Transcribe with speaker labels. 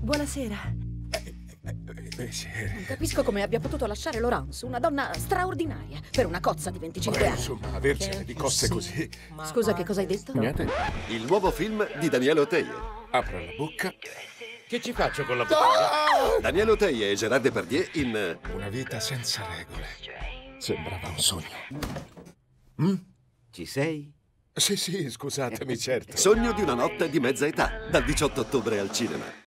Speaker 1: Buonasera. Non capisco come abbia potuto lasciare Laurence, una donna straordinaria, per una cozza di 25 anni.
Speaker 2: Insomma, avercene di cozze così.
Speaker 1: Scusa, che cosa hai detto?
Speaker 2: Niente.
Speaker 3: Il nuovo film di Daniele Oteie.
Speaker 2: Apro la bocca.
Speaker 4: Che ci faccio con la bottiglia?
Speaker 3: Daniele Oteie e Gérard Depardieu in
Speaker 2: Una vita senza regole. Sembrava un sogno.
Speaker 4: Ci sei?
Speaker 2: Sì, scusatemi, certo.
Speaker 3: Sogno di una notte di mezza età, dal 18 ottobre al cinema.